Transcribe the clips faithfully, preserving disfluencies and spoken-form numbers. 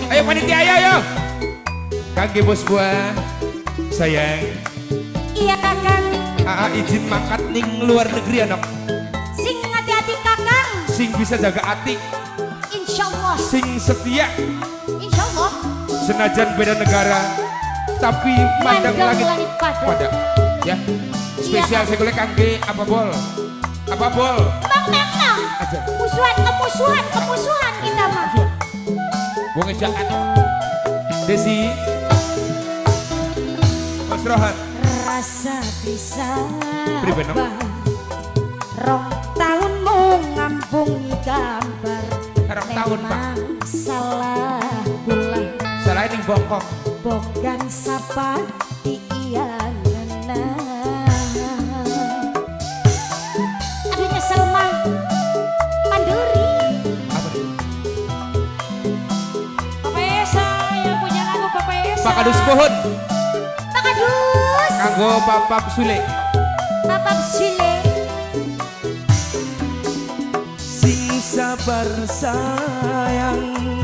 Ayo panitia ayo ayo. Kangge bos buah sayang. Iya kakang. Aa izin mangkat ning luar negeri anak. Sing hati-hati kakang. Sing bisa jaga hati. Insya Allah. Sing setia. Insya Allah. Senajan beda negara, tapi pandang langit, langit pada. pada. Ya. Spesial iya, saya boleh kangge apa bol? Apa bol? Bang Memang. Aja. Musuhan, kemusuhan, kemusuhan kita mah. Gua ngejaan. Desi. Mas Rohan. Rasa bisa Pribadi. rong tahun mau ngampungi gambar. Rong tahun pak. Salah kula. Salah ini bongkok. Bogan sapa iyan nana. Aduh nyesel mah. Mandiri. Apa? Papa Esa yang punya lagu Papa Esa. Pak Kadus pohon. Pak Kadus. Kanggo Papa Sule. Papa Sule. Sing sabar sayang,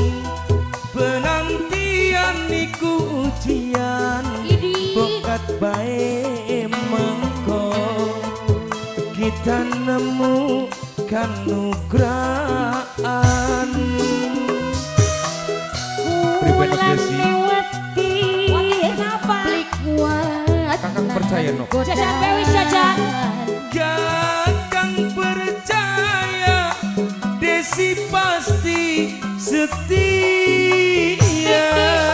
penantian niku ujian, bokat bae mengko kita nemu kanugraan. Bulan lewati blik kuat. Kakang percaya no. Jajan bewis jajan. Kakang percaya Desi pasti setia.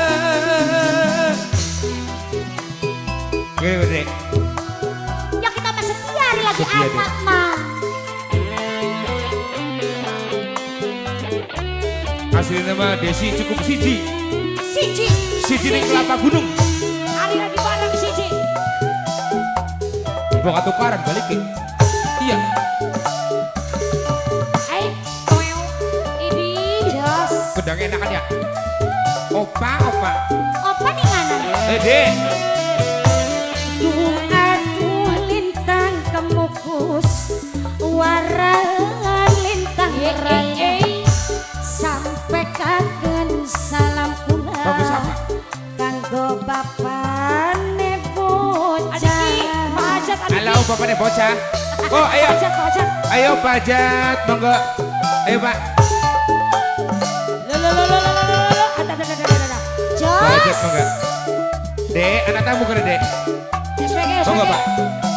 Oke, Dek. Ya kita mah setia hari lagi Setia, anak mah. Aslinya mah Desi cukup siji. Siji. Siji ning kelapa gunung. Hari lagi bareng siji. Boka tukaran balikin. Iya. Hai, koel. Ini jos. Pedang enakan ya. Opa, opa. Opa nih mana? Eh, Dek. Aduh, aduh, lintang kemukus. Warang lintang raya. Sampai kangen salam kula. Bagus apa? Kanggo bapane bocah. Halo, bapak nih bocah. Oh, ayo. Bocah, bocah. Ayo, Pak Jat, monggo. Ayo, Pak. Lo lo lo lo lo lo lo. Ada ada ada ada ada. Pak Jat, Jos. monggo. Dek, anak tamu kan, Dek? S W G, S W G. Monggo, Pak.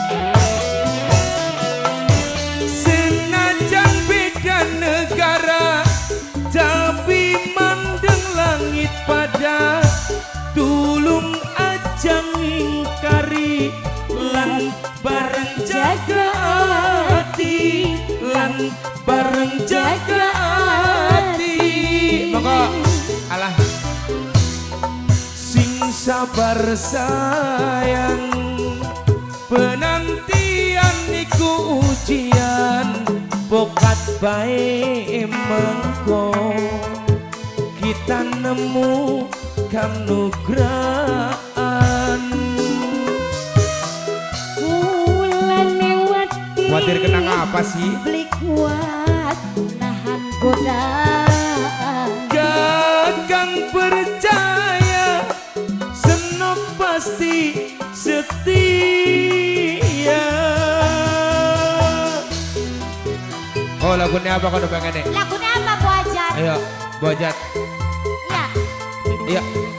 Senajan beda negara, tapi mandeng langit pada, tulung aja ngingkari lan bareng jaga hati, lan bareng jaga hati. Monggo, alah. Sing sabar sayang, penantian niku ujian, bokat bae mengko kita nemu kanugraan. Bulan lewati. Khawatir kenang apa sih? Beli kuat nahan godaan. Kakang percaya senok pasti setia. Oh, lagunya apa kalau pengen nih? Lagunya apa Bu Ajat? Ayo, Bojat. Ya. Iya.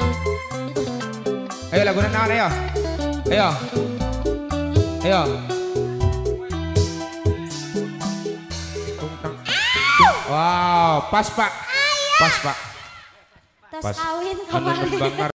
Ayo lagunya naon ayo. Ayo. Ayo. Wow, pas Pak. Pas Pak. Tos Pas. kawin Anu kemarin. kembang